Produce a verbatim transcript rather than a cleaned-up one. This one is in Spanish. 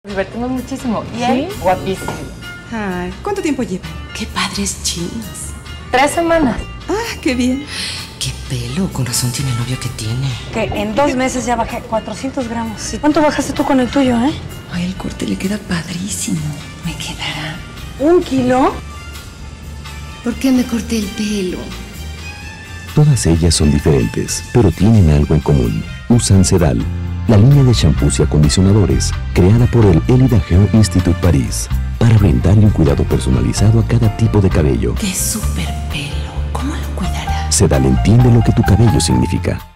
Divertimos muchísimo. Y él, ¿Sí? guapísimo. Ay, ¿cuánto tiempo llevan? Qué padres chinos. Tres semanas. Ah, qué bien. Qué pelo, con razón tiene el novio que tiene. Que en dos meses ya bajé cuatrocientos gramos. ¿Y cuánto bajaste tú con el tuyo, eh? Ay, el corte le queda padrísimo. Me quedará. ¿Un kilo? ¿Por qué me corté el pelo? Todas ellas son diferentes, pero tienen algo en común. Usan Sedal, la línea de shampoos y acondicionadores creada por el Elida Hair Institute París para brindarle un cuidado personalizado a cada tipo de cabello. ¡Qué súper pelo! ¿Cómo lo cuidarás? Sedal entiende lo que tu cabello significa.